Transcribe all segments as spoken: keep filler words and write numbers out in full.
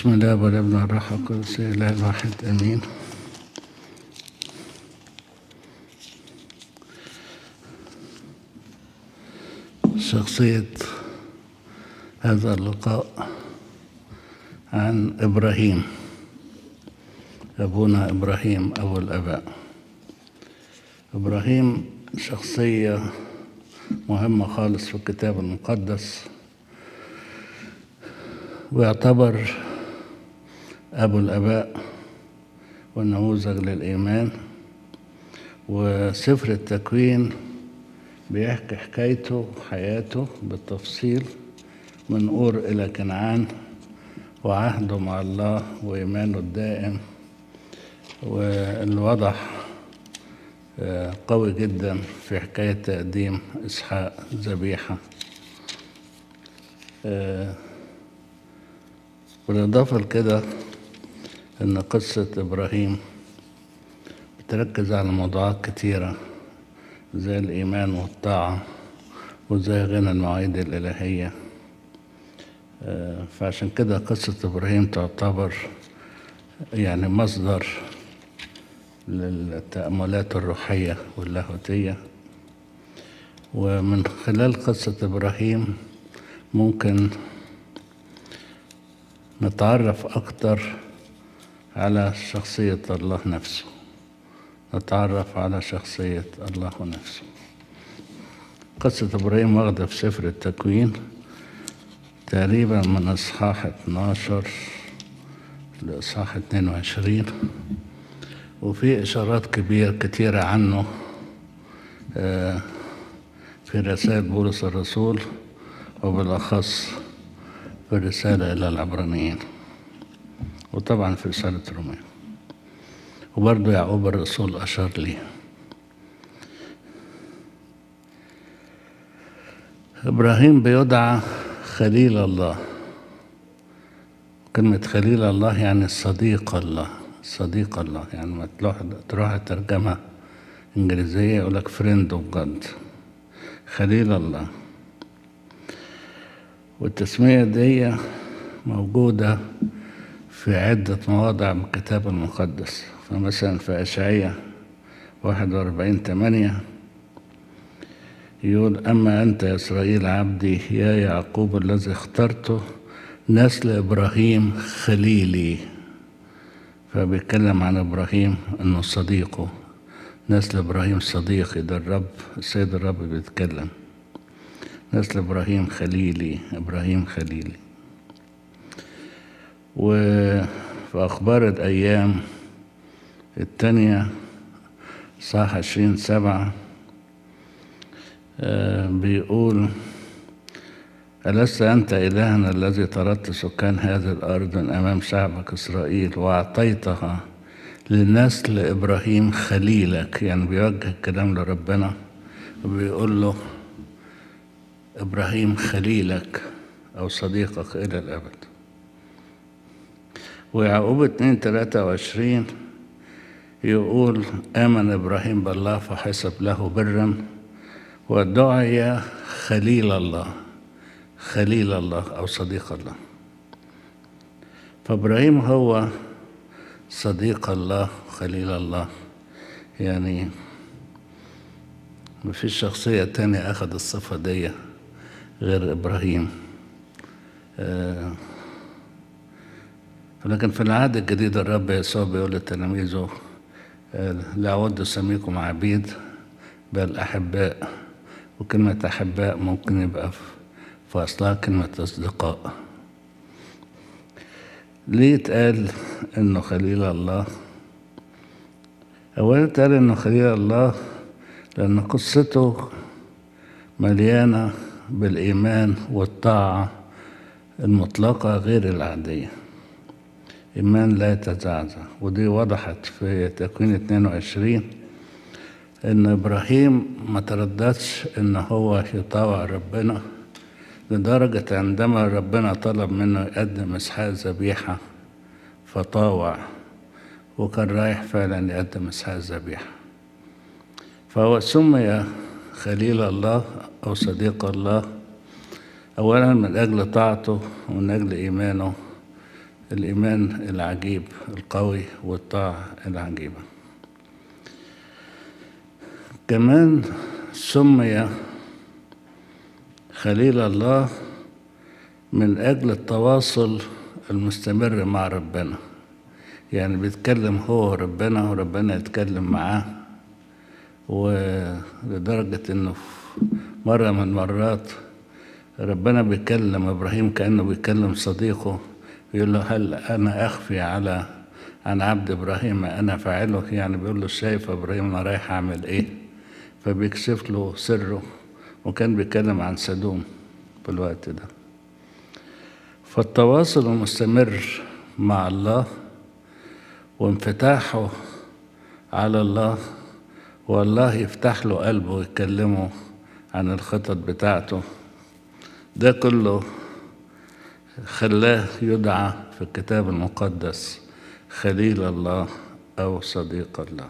بسم الله والابن والروح القدس اله الواحد امين. شخصية هذا اللقاء عن إبراهيم، أبونا إبراهيم أبو الآباء. إبراهيم شخصية مهمة خالص في الكتاب المقدس، ويعتبر أبو الآباء والنموذج للإيمان. وسفر التكوين بيحكي حكايته وحياته بالتفصيل من أور إلى كنعان، وعهده مع الله وإيمانه الدائم، واللي وضح قوي جدا في حكاية تقديم إسحاق ذبيحة. بالإضافة لكده إن قصة إبراهيم بتركز على موضوعات كتيرة زي الإيمان والطاعة وزي غنى المواعيد الإلهية. فعشان كده قصة إبراهيم تعتبر يعني مصدر للتأملات الروحية واللاهوتية. ومن خلال قصة إبراهيم ممكن نتعرف أكتر على شخصية الله نفسه، نتعرف على شخصية الله نفسه. قصة إبراهيم واخدة في سفر التكوين تقريبا من إصحاح اتناشر لإصحاح اتنين وعشرين، وفي إشارات كبيرة كتيرة عنه في رسائل بولس الرسول، وبالأخص في الرسالة إلى العبرانيين، وطبعا في رسالة روميا، وبرضه يعقوب الرسول أشار ليه. إبراهيم بيدعى خليل الله. كلمة خليل الله يعني صديق الله، صديق الله. يعني ما تروح الترجمة إنجليزية يقول لك friend of God، خليل الله. والتسمية دي موجودة في عدة مواضع من الكتاب المقدس. فمثلا في أشعية واحد وأربعين ثمانية يقول: أما أنت يا إسرائيل عبدي، يا يعقوب الذي اخترته، نسل إبراهيم خليلي. فبيتكلم عن إبراهيم أنه صديقه، نسل إبراهيم صديقي. ده الرب السيد الرب بيتكلم، نسل إبراهيم خليلي، إبراهيم خليلي. وفي أخبار الأيام الثانية صح عشرين سبعة بيقول: ألست أنت إلهنا الذي طردت سكان هذه الأرض من أمام شعبك إسرائيل وأعطيتها لنسل إبراهيم خليلك؟ يعني بيوجه الكلام لربنا وبيقول له إبراهيم خليلك أو صديقك إلى الأبد. ويعقوب اتنين تلاتة وعشرين يقول: آمن إبراهيم بالله فحسب له برا ودعي خليل الله، خليل الله أو صديق الله. فإبراهيم هو صديق الله، خليل الله. يعني مفيش شخصية تانية أخذ الصفة دي غير إبراهيم. آه لكن في العهد الجديد الرب يسوع بيقول لتلاميذه: لا أود أسميكم عبيد بل أحباء. وكلمة أحباء ممكن يبقى في أصلها كلمة أصدقاء. ليه اتقال إنه خليل الله؟ أولا اتقال إنه خليل الله لأن قصته مليانة بالإيمان والطاعة المطلقة غير العادية، إيمان لا يتزعزع. ودي وضحت في تكوين اتنين وعشرين إن إبراهيم ما ترددش إن هو يطاوع ربنا، لدرجة عندما ربنا طلب منه يقدم إسحاق ذبيحة فطاوع، وكان رايح فعلا يقدم إسحاق ذبيحة. فهو سمي خليل الله أو صديق الله أولا من أجل طاعته ومن أجل إيمانه الإيمان العجيب القوي والطاعة العجيبة. كمان سمي خليل الله من أجل التواصل المستمر مع ربنا، يعني بيتكلم هو وربنا وربنا يتكلم معاه، ولدرجة إنه مرة من مرات ربنا بيكلم إبراهيم كأنه بيكلم صديقه، يقول له هل أنا أخفي على عن عبد إبراهيم أنا فاعله؟ يعني بيقول له شايف إبراهيم أنا رايح أعمل إيه، فبيكشف له سره، وكان بيتكلم عن سدوم في الوقت ده. فالتواصل المستمر مع الله وانفتاحه على الله، والله يفتح له قلبه ويكلمه عن الخطط بتاعته، ده كله خلاه يدعى في الكتاب المقدس خليل الله أو صديق الله.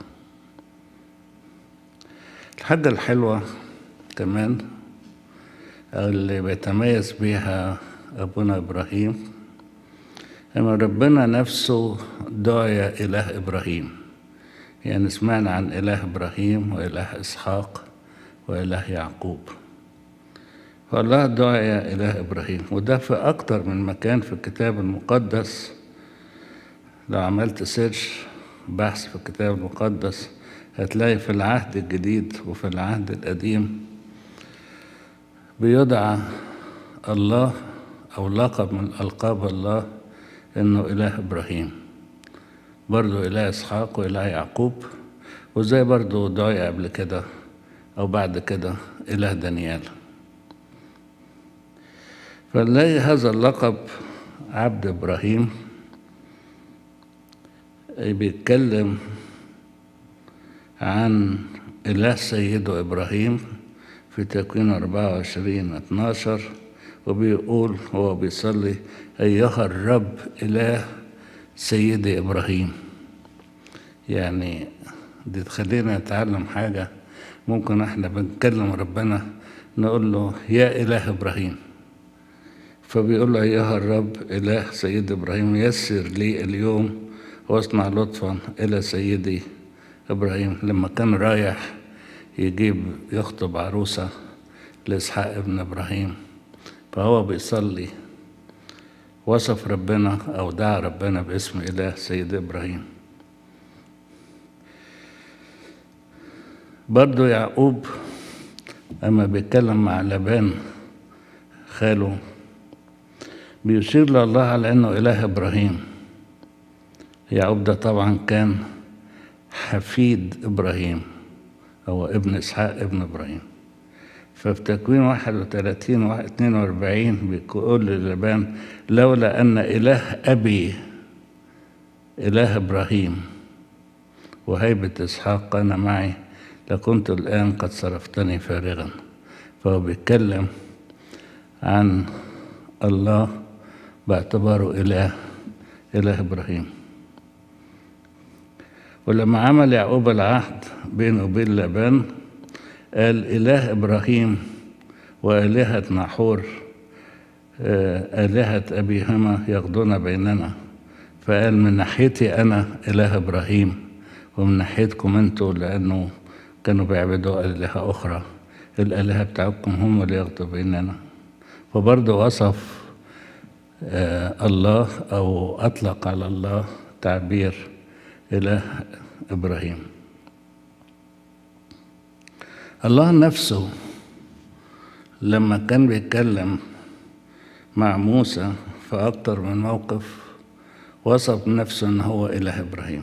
الحاجة الحلوة كمان اللي بيتميز بيها أبونا إبراهيم أن ربنا نفسه دعي إله إبراهيم، يعني سمعنا عن إله إبراهيم وإله إسحاق وإله يعقوب، فالله دعي إله إبراهيم، وده في أكتر من مكان في الكتاب المقدس. لو عملت سيرش بحث في الكتاب المقدس هتلاقي في العهد الجديد وفي العهد القديم بيدعى الله أو لقب من ألقاب الله إنه إله إبراهيم، برضو إله إسحاق وإله يعقوب، وزي برضو دعي قبل كده أو بعد كده إله دانيال. فنلاقي هذا اللقب عبد إبراهيم بيتكلم عن إله سيده إبراهيم في تكوين أربعة وعشرين اتناشر، وبيقول هو بيصلي أيها الرب إله سيدي إبراهيم. يعني دي تخلينا نتعلم حاجة، ممكن احنا بنكلم ربنا نقول له يا إله إبراهيم، فبيقول له أيها الرب إله سيد إبراهيم يسر لي اليوم واصنع لطفا إلى سيدي إبراهيم، لما كان رايح يجيب يخطب عروسة لإسحاق ابن إبراهيم، فهو بيصلي وصف ربنا أو دعا ربنا باسم إله سيد إبراهيم. برضو يعقوب أما بيتكلم مع لبان خاله بيشير لله على أنه إله إبراهيم. يعقوب ده طبعا كان حفيد إبراهيم، هو ابن إسحاق ابن إبراهيم. ففي تكوين واحد وثلاثين واثنين وأربعين بيقول للبان لولا أن إله أبي إله إبراهيم وهيبة إسحاق كان معي لكنت الآن قد صرفتني فارغا. فهو بيتكلم عن الله باعتباره إله إله إبراهيم. ولما عمل يعقوب العهد بينه وبين لبان قال إله إبراهيم وآلهة ناحور آلهة أبيهما يقضون بيننا، فقال من ناحيتي أنا إله إبراهيم ومن ناحيتكم أنتوا لأنه كانوا بيعبدوا آلهة أخرى، الآلهة بتاعتكم هم اللي يقضوا بيننا. فبرضه وصف آه الله أو أطلق على الله تعبير إله إبراهيم. الله نفسه لما كان بيتكلم مع موسى في أكتر من موقف وصف نفسه أنه هو إله إبراهيم.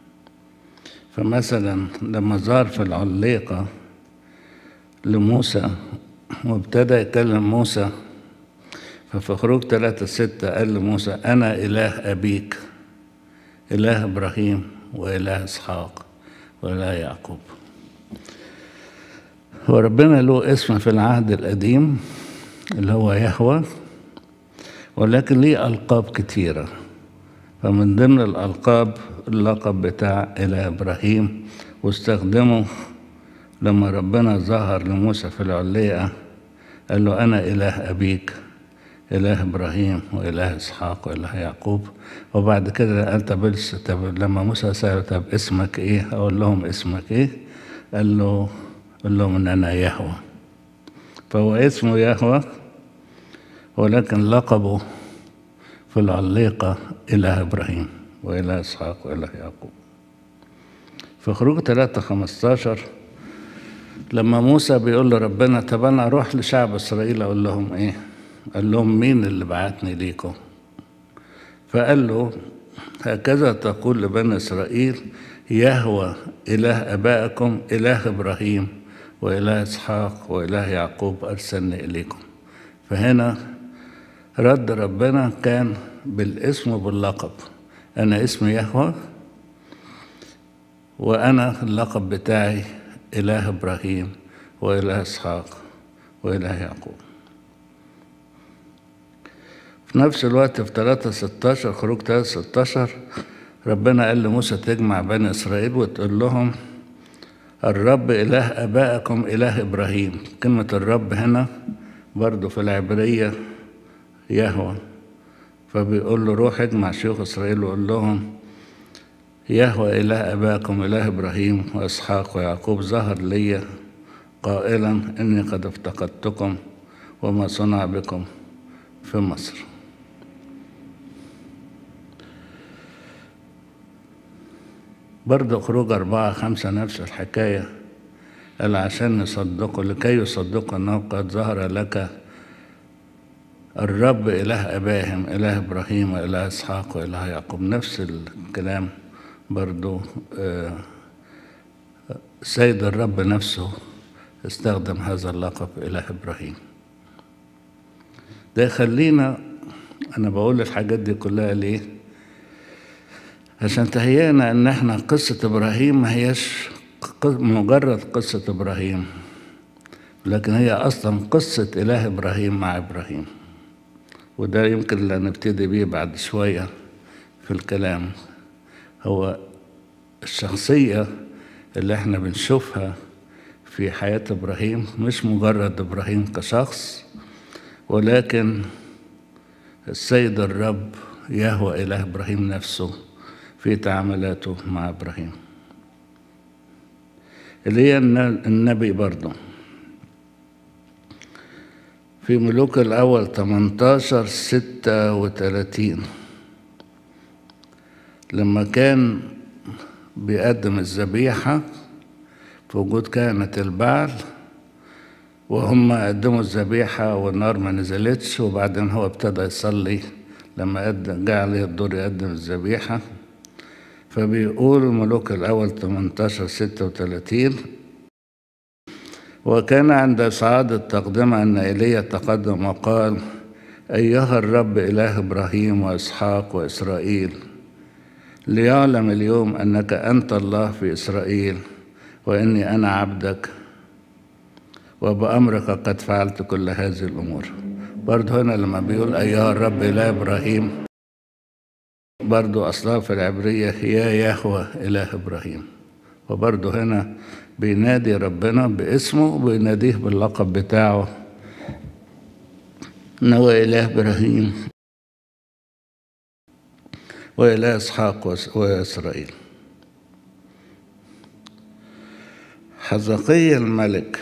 فمثلا لما ظهر في العليقة لموسى وابتدى يكلم موسى، ففي خروج ثلاثة ستة قال لموسى أنا إله أبيك إله إبراهيم وإله إسحاق وإله يعقوب. وربنا له اسم في العهد القديم اللي هو يهوه، ولكن ليه ألقاب كتيرة، فمن ضمن الألقاب اللقب بتاع إله إبراهيم، واستخدمه لما ربنا ظهر لموسى في العليقة قال له أنا إله أبيك إله إبراهيم وإله إسحاق وإله يعقوب. وبعد كده قال طب طب لما موسى سأله طب اسمك إيه؟ أقول لهم اسمك إيه؟ قال له قال لهم إن أنا يهوه. فهو اسمه يهوه، ولكن لقبه في العليقة إله إبراهيم وإله إسحاق وإله يعقوب. في خروج ثلاثة خمستاشر لما موسى بيقول لربنا طب أنا أروح لشعب إسرائيل أقول لهم إيه؟ قال لهم مين اللي بعتني ليكم؟ فقال له هكذا تقول لبني إسرائيل يهوه إله آبائكم إله إبراهيم وإله إسحاق وإله يعقوب أرسلني إليكم. فهنا رد ربنا كان بالاسم وباللقب. أنا اسمي يهوه، وأنا اللقب بتاعي إله إبراهيم وإله إسحاق وإله يعقوب. في نفس الوقت في ثلاثة ستاشر خروج ثلاثة ستاشر ربنا قال لموسى تجمع بني إسرائيل وتقول لهم الرب إله آبائكم إله إبراهيم. كلمة الرب هنا برضو في العبرية يهوه، فبيقول له روح اجمع شيوخ إسرائيل وقول لهم يهوه إله آبائكم إله إبراهيم وإسحاق ويعقوب ظهر لي قائلا إني قد افتقدتكم وما صنع بكم في مصر. برضه خروج أربعة خمسة نفس الحكاية، قال عشان يصدقوا لكي يصدقوا أنه قد ظهر لك الرب إله أباهم إله إبراهيم وإله إسحاق وإله يعقوب. نفس الكلام برضه سيد الرب نفسه استخدم هذا اللقب إله إبراهيم. ده يخلينا، أنا بقول الحاجات دي كلها ليه؟ عشان تهيئنا إن إحنا قصة إبراهيم ما هيش مجرد قصة إبراهيم، لكن هي أصلا قصة إله إبراهيم مع إبراهيم. وده يمكن اللي نبتدي بيه بعد شوية في الكلام. هو الشخصية اللي إحنا بنشوفها في حياة إبراهيم مش مجرد إبراهيم كشخص، ولكن السيد الرب يهوه إله إبراهيم نفسه في تعاملاته مع إبراهيم، اللي هي النبي برضه. في ملوك الأول تمنتاشر ستة وتلاتين لما كان بيقدم الذبيحة في وجود كهنة البعل، وهم قدموا الذبيحة والنار ما نزلتش، وبعدين هو ابتدى يصلي لما جاء عليه الدور يقدم الذبيحة. فبيقول ملوك الأول تمنتاشر ستة وتلاتين وكان عند إصعاد التقدمة أن إيليا تقدم وقال أيها الرب إله إبراهيم وإسحاق وإسرائيل، ليعلم اليوم أنك أنت الله في إسرائيل وإني أنا عبدك وبأمرك قد فعلت كل هذه الأمور. برضو هنا لما بيقول أيها الرب إله إبراهيم، برضو أصلها في العبرية يا يهوه إله إبراهيم. وبرضو هنا بينادي ربنا باسمه وبيناديه باللقب بتاعه إن هو إله إبراهيم وإله إسحاق وإسرائيل. حزقيا الملك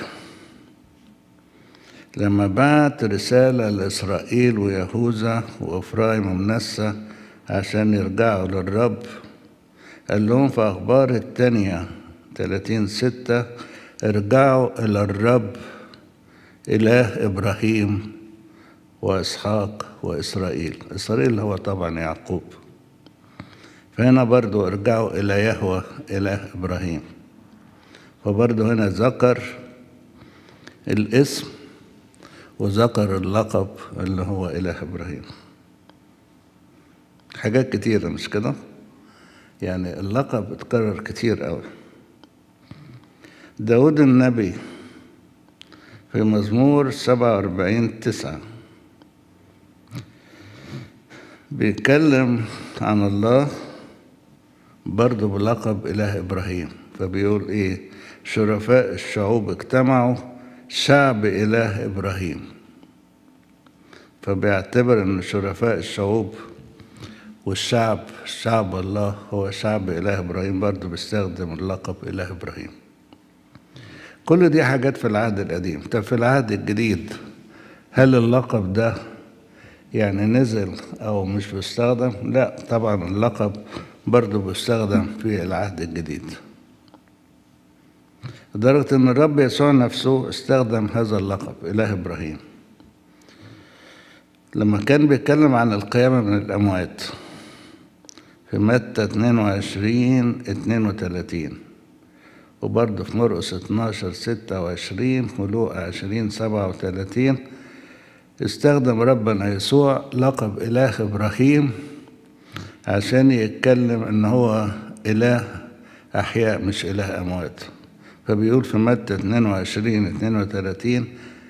لما بعت رسالة لإسرائيل ويهوذا وإفرايم ومنسى عشان يرجعوا للرب، قال لهم في أخبار التانية ثلاثين ستة ارجعوا إلى الرب إله إبراهيم وإسحاق وإسرائيل. إسرائيل هو طبعا يعقوب. فهنا برضو ارجعوا إلى يهوه إله إبراهيم. وبرضو هنا ذكر الاسم وذكر اللقب اللي هو إله إبراهيم. حاجات كتيرة مش كده؟ يعني اللقب اتكرر كتير قوي. داود النبي في مزمور سبعة وأربعين تسعة بيتكلم عن الله برضه بلقب إله إبراهيم. فبيقول إيه؟ شرفاء الشعوب اجتمعوا شعب إله إبراهيم. فبيعتبر ان شرفاء الشعوب والشعب شعب الله هو شعب إله إبراهيم، برضه بيستخدم اللقب إله إبراهيم. كل دي حاجات في العهد القديم. طب في العهد الجديد هل اللقب ده يعني نزل أو مش بيستخدم؟ لا طبعا، اللقب برضه بيستخدم في العهد الجديد، لدرجة إن الرب يسوع نفسه استخدم هذا اللقب إله إبراهيم لما كان بيتكلم عن القيامة من الأموات في متى اتنين وعشرين اتنين وتلاتين، وبرضه في مرقس اتناشر ستة وعشرين ولوقا عشرين سبعة وتلاتين. استخدم ربنا يسوع لقب إله إبراهيم عشان يتكلم إن هو إله أحياء مش إله أموات. فبيقول في متى اتنين وعشرين اتنين وتلاتين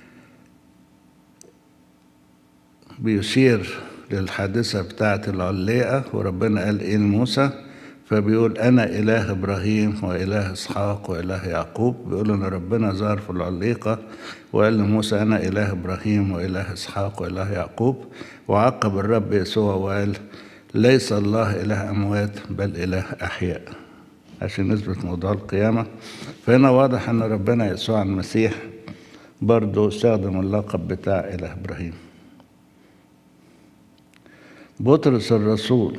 بيشير للحادثة بتاعة العليقة، وربنا قال إيه لموسى؟ فبيقول أنا إله إبراهيم وإله إسحاق وإله يعقوب. بيقول إن ربنا ظهر في العليقة وقال لموسى أنا إله إبراهيم وإله إسحاق وإله يعقوب. وعقب الرب يسوع وقال ليس الله إله أموات بل إله أحياء، عشان نثبت موضوع القيامة. فهنا واضح أن ربنا يسوع المسيح برضه استخدم اللقب بتاع إله إبراهيم. بطرس الرسول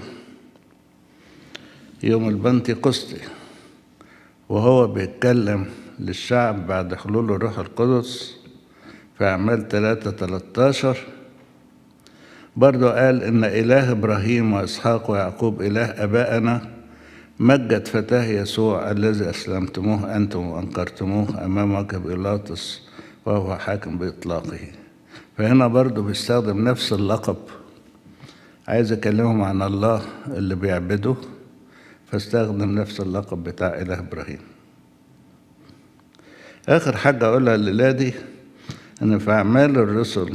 يوم البنتكوستي وهو بيتكلم للشعب بعد حلول الروح القدس في أعمال ثلاثة تلتاشر برضو قال إن إله إبراهيم وإسحاق ويعقوب إله أبائنا مجد فتاه يسوع الذي أسلمتموه أنتم وأنكرتموه أمام وجه بيلاطس وهو حاكم بإطلاقه. فهنا برضو بيستخدم نفس اللقب، عايز أكلمهم عن الله اللي بيعبده، فاستخدم نفس اللقب بتاع إله إبراهيم. آخر حاجة أقولها الليلة دي إن في أعمال الرسل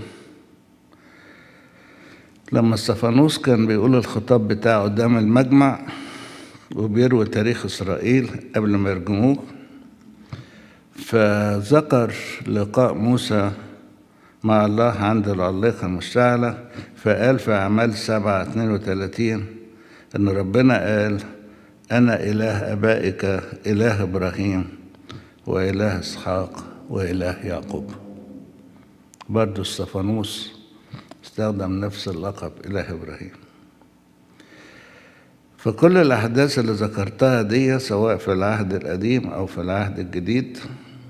لما استفانوس كان بيقول الخطاب بتاعه قدام المجمع وبيروي تاريخ إسرائيل قبل ما يرجموه، فذكر لقاء موسى مع الله عند العليقة المشتعلة، فقال في أعمال سبعة اتنين وتلاتين إن ربنا قال أنا إله أبائك إله إبراهيم وإله إسحاق وإله يعقوب. برضو استفانوس استخدم نفس اللقب إله إبراهيم. فكل الأحداث اللي ذكرتها دي سواء في العهد القديم أو في العهد الجديد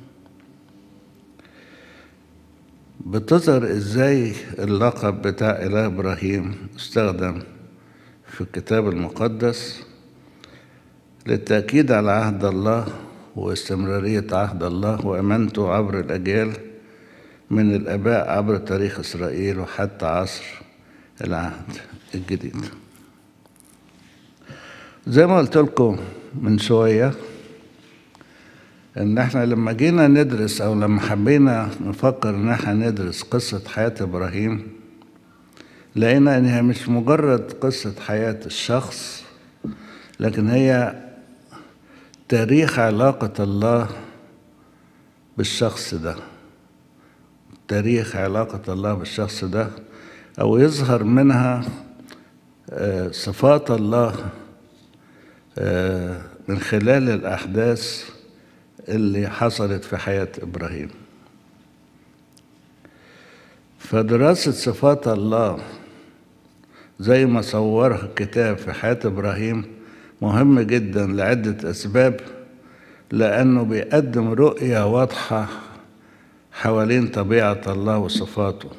بتظهر إزاي اللقب بتاع إله إبراهيم استخدم في الكتاب المقدس للتأكيد على عهد الله واستمرارية عهد الله وأمانته عبر الأجيال من الآباء عبر تاريخ إسرائيل وحتى عصر العهد الجديد. زي ما قلت لكم من شوية إن إحنا لما جينا ندرس أو لما حبينا نفكر إن إحنا ندرس قصة حياة إبراهيم لقينا إنها مش مجرد قصة حياة الشخص، لكن هي تاريخ علاقة الله بالشخص ده، تاريخ علاقة الله بالشخص ده، أو يظهر منها صفات الله من خلال الأحداث اللي حصلت في حياة إبراهيم. فدراسة صفات الله زي ما صورها الكتاب في حياة إبراهيم مهم جدا لعدة أسباب، لأنه بيقدم رؤية واضحة حوالين طبيعة الله وصفاته.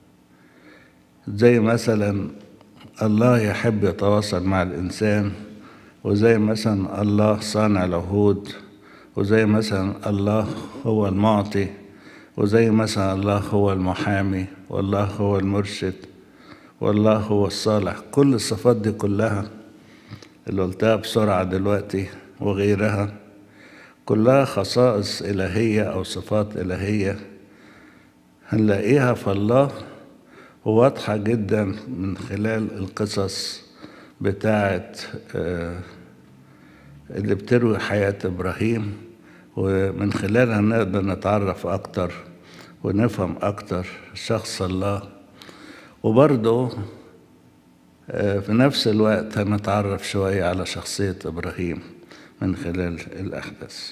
زي مثلا الله يحب يتواصل مع الإنسان، وزي مثلا الله صانع العهود، وزي مثلا الله هو المعطي، وزي مثلا الله هو المحامي، والله هو المرشد، والله هو الصالح. كل الصفات دي كلها اللي قلتها بسرعة دلوقتي وغيرها كلها خصائص إلهية أو صفات إلهية هنلاقيها في الله واضحة جدا من خلال القصص بتاعة اللي بتروي حياة إبراهيم، ومن خلالها نقدر نتعرف أكتر ونفهم أكتر شخص الله وبرضه في نفس الوقت هنتعرف شوية على شخصية إبراهيم من خلال الأحداث.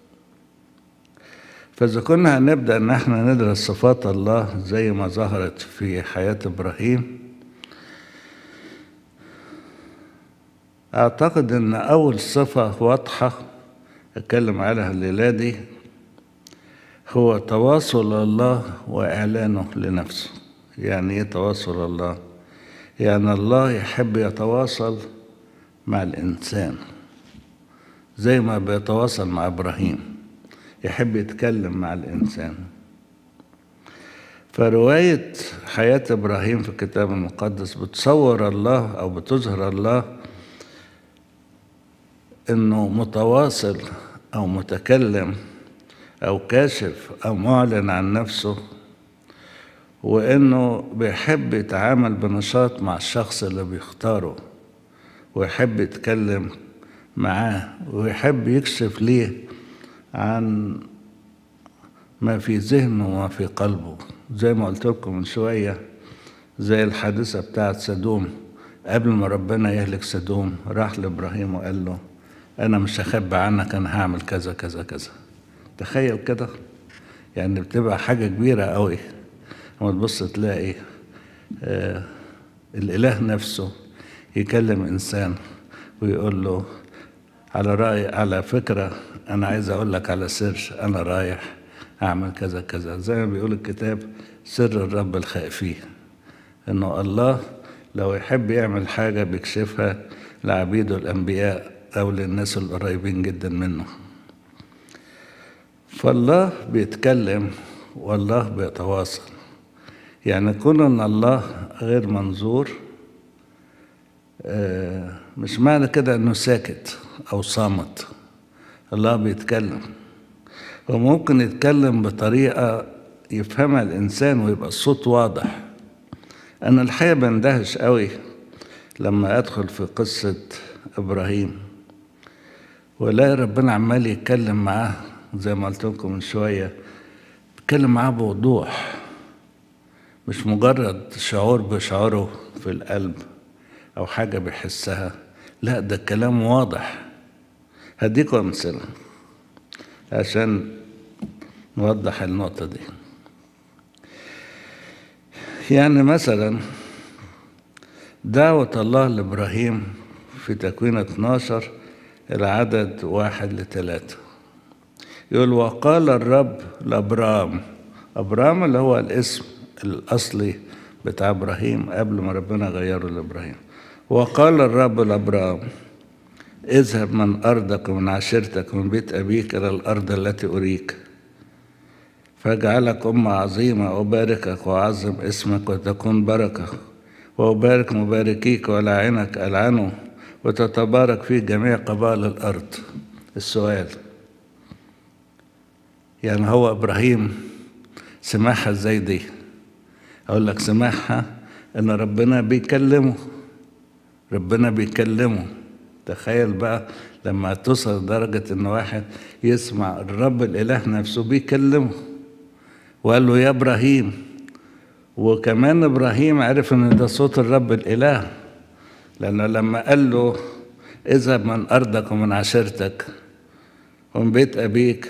فإذا كنا هنبدأ إن احنا ندرس صفات الله زي ما ظهرت في حياة إبراهيم، أعتقد إن أول صفة واضحة أتكلم عليها الليلة دي هو تواصل الله وإعلانه لنفسه. يعني إيه تواصل الله؟ يعني الله يحب يتواصل مع الإنسان زي ما بيتواصل مع إبراهيم، يحب يتكلم مع الإنسان. فرواية حياة إبراهيم في الكتاب المقدس بتصور الله أو بتظهر الله إنه متواصل أو متكلم أو كاشف أو معلن عن نفسه، وإنه بيحب يتعامل بنشاط مع الشخص اللي بيختاره، ويحب يتكلم معاه، ويحب يكشف ليه عن ما في ذهنه وما في قلبه. زي ما قلت لكم من شوية، زي الحادثة بتاعت سدوم. قبل ما ربنا يهلك سدوم راح لإبراهيم وقال له أنا مش هخبي عنك، أنا هعمل كذا كذا كذا. تخيل كده، يعني بتبقى حاجة كبيرة قوي لما تبص تلاقي آه الإله نفسه يكلم إنسان ويقول له على رأي على فكرة أنا عايز أقول لك على سر، أنا رايح أعمل كذا كذا. زي ما بيقول الكتاب سر الرب الخائفيه، إنه الله لو يحب يعمل حاجة بيكشفها لعبيده الأنبياء أو للناس القريبين جدا منه. فالله بيتكلم والله بيتواصل. يعني كون ان الله غير منظور مش معنى كده انه ساكت او صامت. الله بيتكلم، وممكن يتكلم بطريقة يفهمها الانسان ويبقى الصوت واضح. انا الحقيقة بندهش قوي لما ادخل في قصة ابراهيم ولاقي ربنا عمال يتكلم معاه زي ما قلت لكم من شوية، بيتكلم معاه بوضوح، مش مجرد شعور بشعوره في القلب أو حاجة بيحسها، لا ده الكلام واضح. هديكم أمثلة عشان نوضح النقطة دي. يعني مثلا دعوة الله لإبراهيم في تكوين اتناشر العدد واحد لثلاثة، يقول وقال الرب لأبرام. أبرام اللي هو الاسم الأصلي بتاع إبراهيم قبل ما ربنا غيره لإبراهيم. وقال الرب لأبرام اذهب من أرضك ومن عشيرتك ومن بيت أبيك إلى الأرض التي أريك، فاجعلك أمة عظيمة، وأباركك وأعظم اسمك وتكون بركة، وأبارك مباركيك وألعنك ألعنه، وتتبارك في جميع قبائل الأرض. السؤال يعني هو إبراهيم سمعها ازاي دي؟ أقول لك سمعها إن ربنا بيكلمه، ربنا بيكلمه. تخيل بقى لما توصل لدرجة إن واحد يسمع الرب الإله نفسه بيكلمه وقال له يا إبراهيم. وكمان إبراهيم عرف إن ده صوت الرب الإله، لأنه لما قال له اذهب من أرضك ومن عشيرتك ومن بيت أبيك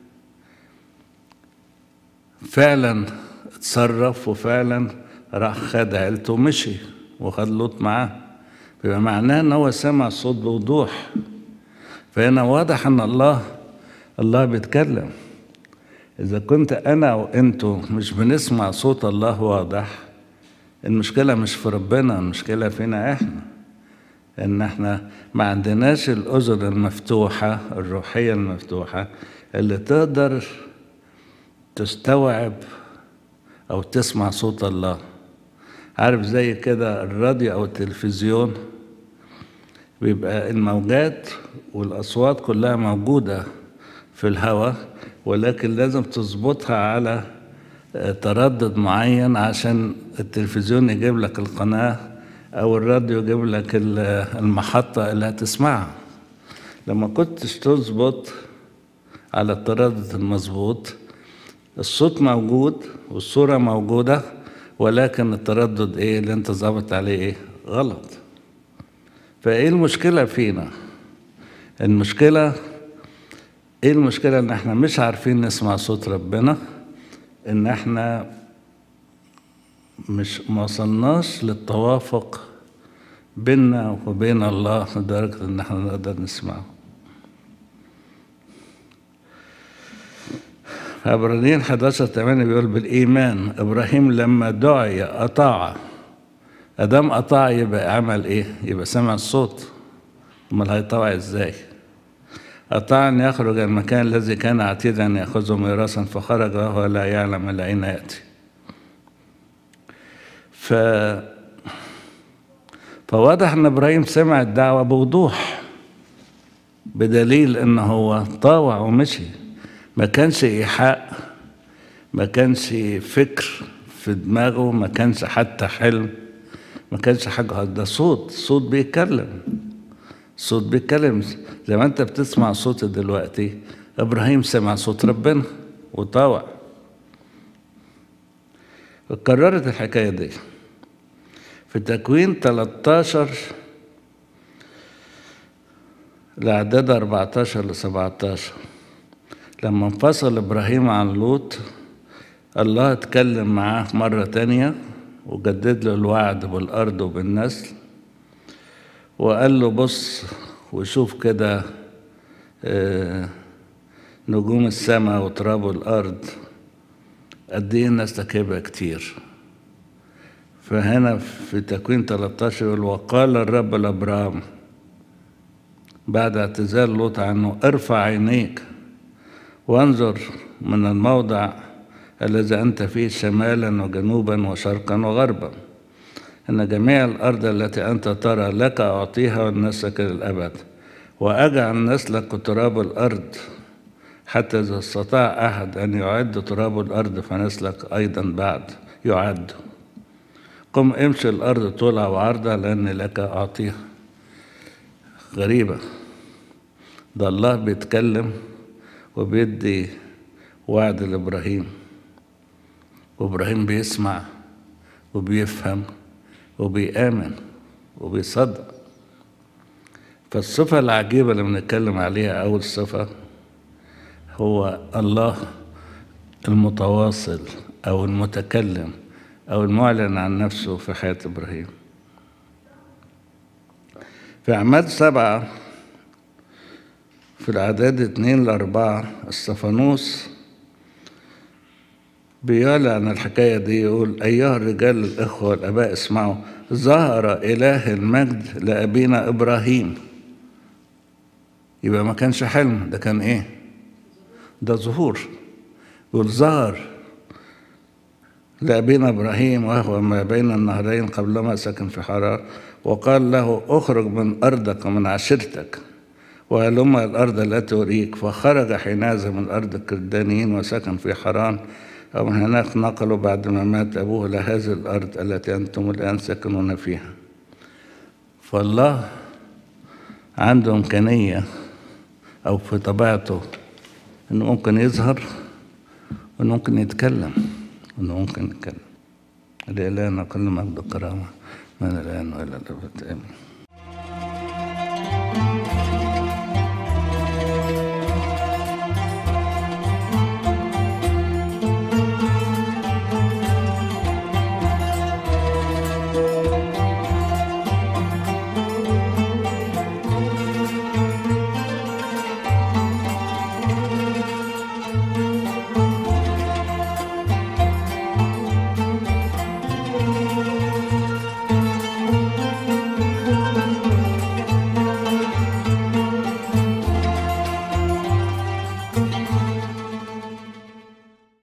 فعلا اتصرف، وفعلا راح خد عيلته ومشي وخد لوط معاه. بيبقى معناه ان هو سمع صوت بوضوح. فهنا واضح ان الله الله بيتكلم. اذا كنت انا وانتوا مش بنسمع صوت الله واضح، المشكلة مش في ربنا، المشكلة فينا احنا، ان احنا ما عندناش الاذن المفتوحة الروحية المفتوحة اللي تقدر تستوعب أو تسمع صوت الله. عارف زي كده الراديو أو التلفزيون بيبقى الموجات والأصوات كلها موجودة في الهواء، ولكن لازم تظبطها على تردد معين عشان التلفزيون يجيب لك القناة أو الراديو يجيب لك المحطة اللي هتسمعها. لما كنتش تظبط على التردد المظبوط، الصوت موجود والصورة موجودة، ولكن التردد ايه اللي انت ظابط عليه ايه غلط. فايه المشكلة فينا؟ المشكلة ايه المشكلة؟ ان احنا مش عارفين نسمع صوت ربنا، ان احنا مش موصلناش للتوافق بيننا وبين الله لدرجة ان احنا نقدر نسمعه. عبرانيين حداشر ثمانية بيقول بالإيمان إبراهيم لما دعي أطاع. أدام أطاع يبقى عمل إيه؟ يبقى سمع الصوت. أمال هيطاع إزاي؟ أطاع أن يخرج المكان الذي كان عتيدا أن يأخذه ميراثا فخرج وهو لا يعلم إلى أين يأتي. ف... فواضح أن إبراهيم سمع الدعوة بوضوح، بدليل أنه هو طاوع ومشي. ما كانش إيحاء، ما كانش فكر في دماغه، ما كانش حتى حلم، ما كانش حاجة. ده صوت، صوت بيتكلم، صوت بيتكلم زي ما انت بتسمع صوت دلوقتي. إبراهيم سمع صوت ربنا وطاوع. اتكررت الحكاية دي في تكوين تلتاشر الأعداد أربعتاشر لسبعتاشر. لما انفصل إبراهيم عن لوط، الله اتكلم معاه مرة تانية وجدد له الوعد بالأرض وبالنسل، وقال له بص وشوف كده نجوم السماء وتراب الأرض قد إيه نسلك هيبقى كتير. فهنا في تكوين تلتاشر يقول وقال الرب لأبرام بعد اعتزال لوط عنه ارفع عينيك وانظر من الموضع الذي أنت فيه شمالا وجنوبا وشرقا وغربا، إن جميع الأرض التي أنت ترى لك أعطيها ونسلك للأبد، وأجعل نسلك تراب الأرض حتى إذا استطاع أحد أن يعد تراب الأرض فنسلك أيضا بعد يعد. قم امشي الأرض طولها وعرضها لأني لك أعطيها. غريبة، ده الله بيتكلم وبيدي وعد لإبراهيم، وإبراهيم بيسمع وبيفهم وبيآمن وبيصدق. فالصفة العجيبة اللي بنتكلم عليها أول صفة هو الله المتواصل أو المتكلم أو المعلن عن نفسه في حياة إبراهيم. في أعمال سبعة في الأعداد اتنين لأربعة استفانوس بيعلن عن الحكاية دي، يقول أيها الرجال الإخوة والآباء اسمعوا، ظهر إله المجد لأبينا إبراهيم. يبقى ما كانش حلم، ده كان إيه؟ ده ظهور. يقول ظهر لأبينا إبراهيم وهو ما بين النهرين قبلما سكن في حران، وقال له اخرج من أرضك ومن عشيرتك وهلم الأرض التي أريك. فخرج حينئذ من أرض الكردانيين وسكن في حران، ومن هناك نقلوا بعد ما مات أبوه لهذه الأرض التي أنتم الآن ساكنون فيها. فالله عنده إمكانية أو في طبيعته إنه ممكن يظهر وإنه ممكن يتكلم وإنه ممكن يتكلم. لإلهنا كل مجد وكرامة من الآن وإلى الأبد آمين.